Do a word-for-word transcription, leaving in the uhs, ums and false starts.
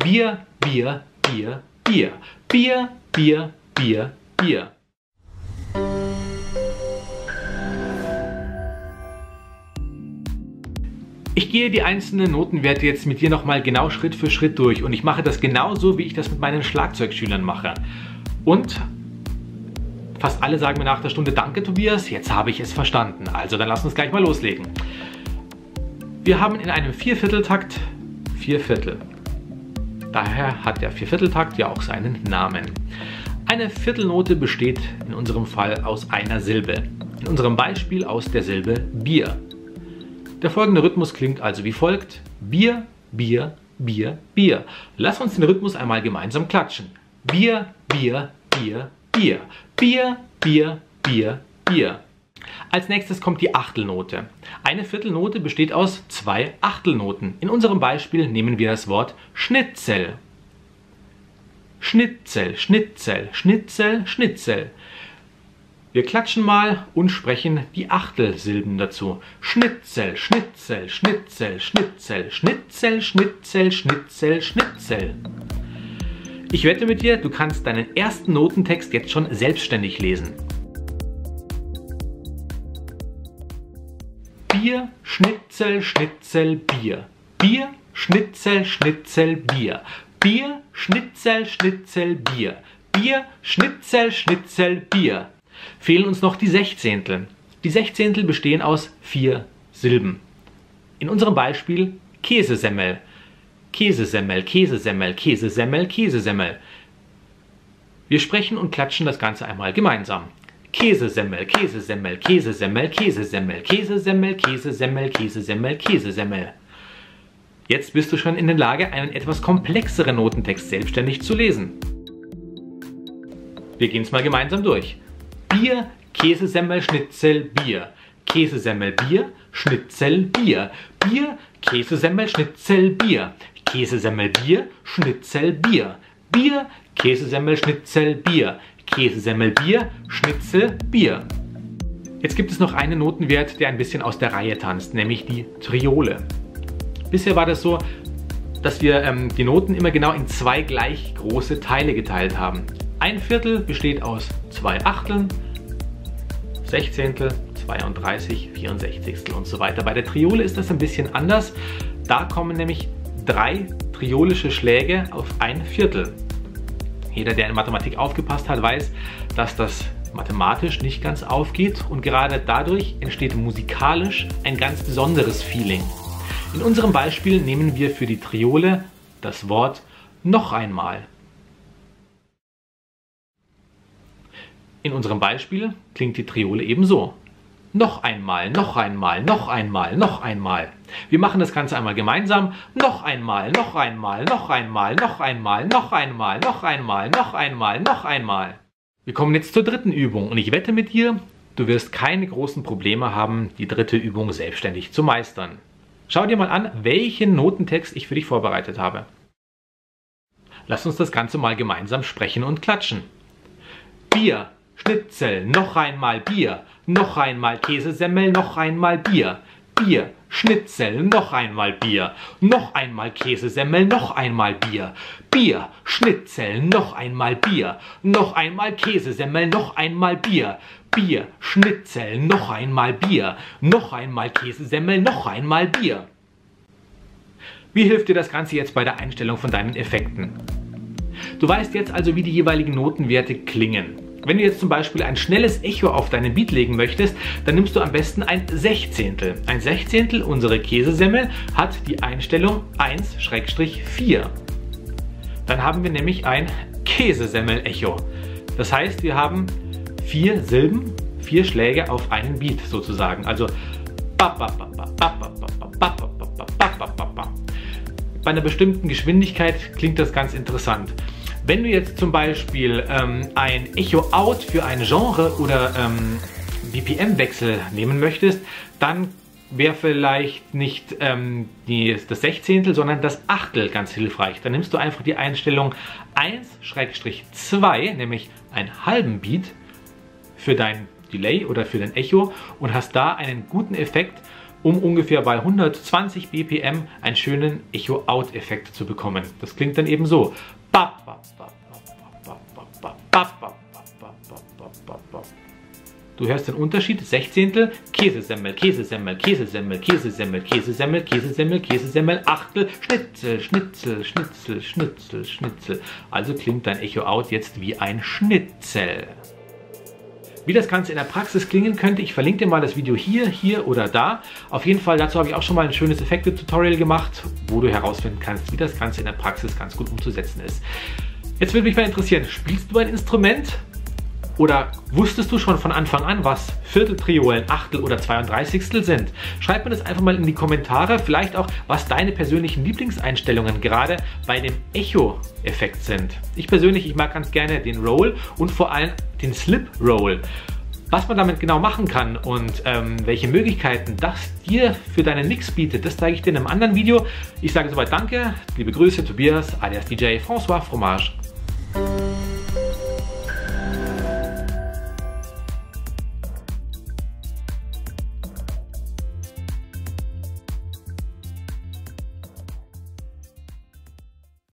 Bier, Bier, Bier, Bier. Bier, Bier, Bier, Bier. Ich gehe die einzelnen Notenwerte jetzt mit dir nochmal genau Schritt für Schritt durch und ich mache das genauso, wie ich das mit meinen Schlagzeugschülern mache. Und fast alle sagen mir nach der Stunde, danke Tobias, jetzt habe ich es verstanden. Also dann lass uns gleich mal loslegen. Wir haben in einem Viervierteltakt vier Viertel. Daher hat der Viervierteltakt ja auch seinen Namen. Eine Viertelnote besteht in unserem Fall aus einer Silbe. In unserem Beispiel aus der Silbe Bier. Der folgende Rhythmus klingt also wie folgt: Bier, Bier, Bier, Bier. Lass uns den Rhythmus einmal gemeinsam klatschen. Bier, Bier, Bier, Bier. Bier, Bier, Bier, Bier. Als nächstes kommt die Achtelnote. Eine Viertelnote besteht aus zwei Achtelnoten. In unserem Beispiel nehmen wir das Wort Schnitzel. Schnitzel, Schnitzel, Schnitzel, Schnitzel. Wir klatschen mal und sprechen die Achtelsilben dazu. Schnitzel, Schnitzel, Schnitzel, Schnitzel, Schnitzel, Schnitzel, Schnitzel, Schnitzel. Ich wette mit dir, du kannst deinen ersten Notentext jetzt schon selbstständig lesen. Bier, Schnitzel, Schnitzel, Bier. Bier, Schnitzel, Schnitzel, Bier. Bier, Schnitzel, Schnitzel, Bier. Bier, Schnitzel, Schnitzel, Bier. Fehlen uns noch die Sechzehntel. Die Sechzehntel bestehen aus vier Silben. In unserem Beispiel Käsesemmel. Käsesemmel, Käsesemmel, Käsesemmel, Käsesemmel. Wir sprechen und klatschen das Ganze einmal gemeinsam. Käsesemmel, Käsesemmel, Käsesemmel, Käsesemmel, Käsesemmel, Käsesemmel, Käsesemmel, Käsesemmel. Jetzt bist du schon in der Lage, einen etwas komplexeren Notentext selbstständig zu lesen. Wir gehen es mal gemeinsam durch. Bier, Käsesemmel, Schnitzel, Bier. Käsesemmel, Bier, Schnitzel, Bier. Bier, Käsesemmel, Schnitzel, Bier. Käsesemmel, Bier, Schnitzel, Bier. Bier, Käsesemmel, Schnitzel, Bier. Käsesemmel, Bier, Schnitzel, Bier. Jetzt gibt es noch einen Notenwert, der ein bisschen aus der Reihe tanzt, nämlich die Triole. Bisher war das so, dass wir ähm, die Noten immer genau in zwei gleich große Teile geteilt haben. Ein Viertel besteht aus zwei Achteln, Sechzehntel, zweiunddreißig, vierundsechzigstel und so weiter. Bei der Triole ist das ein bisschen anders. Da kommen nämlich drei triolische Schläge auf ein Viertel. Jeder, der in Mathematik aufgepasst hat, weiß, dass das mathematisch nicht ganz aufgeht und gerade dadurch entsteht musikalisch ein ganz besonderes Feeling. In unserem Beispiel nehmen wir für die Triole das Wort noch einmal. In unserem Beispiel klingt die Triole ebenso. Noch einmal, noch einmal, noch einmal, noch einmal. Wir machen das Ganze einmal gemeinsam. Noch einmal, noch einmal, noch einmal, noch einmal, noch einmal, noch einmal, noch einmal, noch einmal. Wir kommen jetzt zur dritten Übung und ich wette mit dir, du wirst keine großen Probleme haben, die dritte Übung selbstständig zu meistern. Schau dir mal an, welchen Notentext ich für dich vorbereitet habe. Lass uns das Ganze mal gemeinsam sprechen und klatschen. Bier, Schnitzel, noch einmal Bier, noch einmal Käsesemmel, noch einmal Bier. Bier, Schnitzel, noch einmal Bier, noch einmal Käsesemmel, noch einmal Bier. Bier, Schnitzel, noch einmal Bier, noch einmal Käsesemmel, noch einmal Bier. Bier, Schnitzel, noch einmal Bier, noch einmal Käsesemmel, noch einmal Bier. Wie hilft dir das Ganze jetzt bei der Einstellung von deinen Effekten? Du weißt jetzt also, wie die jeweiligen Notenwerte klingen. Wenn du jetzt zum Beispiel ein schnelles Echo auf deinen Beat legen möchtest, dann nimmst du am besten ein Sechzehntel. Ein Sechzehntel, unsere Käsesemmel, hat die Einstellung eins vier. Dann haben wir nämlich ein Käsesemmel-Echo. Das heißt, wir haben vier Silben, vier Schläge auf einen Beat sozusagen. Also bei einer bestimmten Geschwindigkeit klingt das ganz interessant. Wenn du jetzt zum Beispiel ähm, ein Echo-Out für ein Genre oder ähm, B P M-Wechsel nehmen möchtest, dann wäre vielleicht nicht ähm, die, das Sechzehntel, sondern das Achtel ganz hilfreich. Dann nimmst du einfach die Einstellung eins zwei, nämlich einen halben Beat für dein Delay oder für dein Echo und hast da einen guten Effekt um ungefähr bei hundertzwanzig B P M einen schönen Echo-Out-Effekt zu bekommen. Das klingt dann eben so. Du hörst den Unterschied, Sechzehntel, Käsesemmel, Käsesemmel, Käsesemmel, Käsesemmel, Käsesemmel, Käsesemmel, Käsesemmel, Achtel, Schnitzel, Schnitzel, Schnitzel, Schnitzel, Schnitzel. Also klingt dein Echo-Out jetzt wie ein Schnitzel. Wie das Ganze in der Praxis klingen könnte, ich verlinke dir mal das Video hier, hier oder da. Auf jeden Fall, dazu habe ich auch schon mal ein schönes Effekte-Tutorial gemacht, wo du herausfinden kannst, wie das Ganze in der Praxis ganz gut umzusetzen ist. Jetzt würde mich mal interessieren, spielst du ein Instrument? Oder wusstest du schon von Anfang an, was Vierteltriolen, Achtel oder Zweiunddreißigstel sind? Schreib mir das einfach mal in die Kommentare, vielleicht auch, was deine persönlichen Lieblingseinstellungen gerade bei dem Echo-Effekt sind. Ich persönlich, ich mag ganz gerne den Roll und vor allem den Slip Roll. Was man damit genau machen kann und ähm, welche Möglichkeiten das dir für deinen Mix bietet, das zeige ich dir in einem anderen Video. Ich sage soweit danke, liebe Grüße, Tobias alias D J François Fromage.